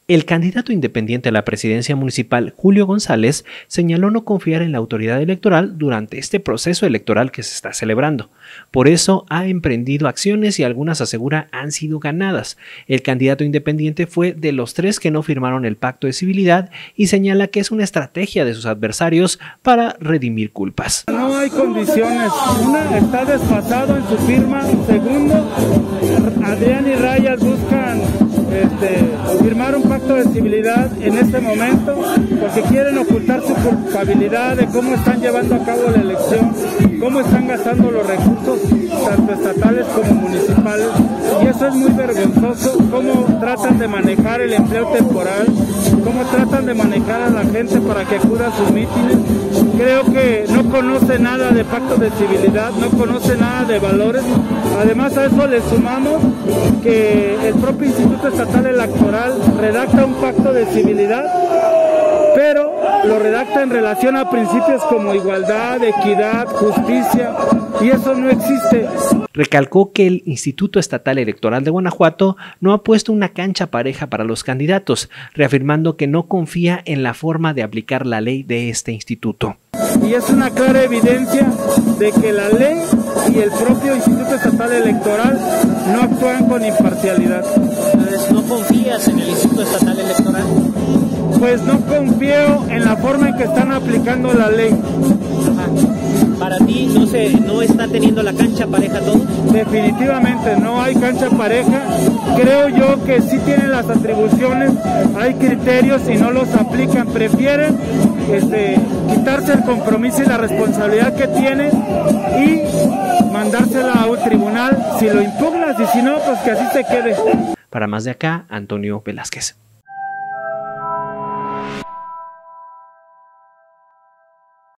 El candidato independiente a la presidencia municipal, Julio González, señaló no confiar en la autoridad electoral durante este proceso electoral que se está celebrando. Por eso ha emprendido acciones y algunas asegura han sido ganadas. El candidato independiente fue de los 3 que no firmaron el pacto de civilidad y señala que es una estrategia de sus adversarios para redimir culpas. No hay condiciones. Una, está desfasado en su firma. Segundo, Adrián y Rayas buscan firmar un pacto de civilidad en este momento porque quieren ocultar su culpabilidad de cómo están llevando a cabo la elección, cómo están gastando los recursos tanto estatales como municipales, y eso es muy vergonzoso, cómo tratan de manejar el empleo temporal, cómo tratan de manejar a la gente para que acuda a sus mítines. Creo que no conoce nada de pacto de civilidad, no conoce nada de valores. Además a eso le sumamos que el propio Instituto Estatal Electoral redacta un pacto de civilidad, pero lo redacta en relación a principios como igualdad, equidad, justicia, y eso no existe. Recalcó que el Instituto Estatal Electoral de Guanajuato no ha puesto una cancha pareja para los candidatos, reafirmando que no confía en la forma de aplicar la ley de este instituto. Y es una clara evidencia de que la ley y el propio Instituto Estatal Electoral no actúan con imparcialidad. Entonces, ¿no confías en el Instituto Estatal Electoral? Pues no confío en la forma en que están aplicando la ley. Ajá. ¿Para ti no está teniendo la cancha pareja todo? Definitivamente no hay cancha pareja. Creo yo que sí tienen las atribuciones, hay criterios y no los aplican. Prefieren quitarse el compromiso y la responsabilidad que tienen y mandársela a un tribunal si lo impugnas, y si no, pues que así se quede. Para Más de Acá, Antonio Velázquez.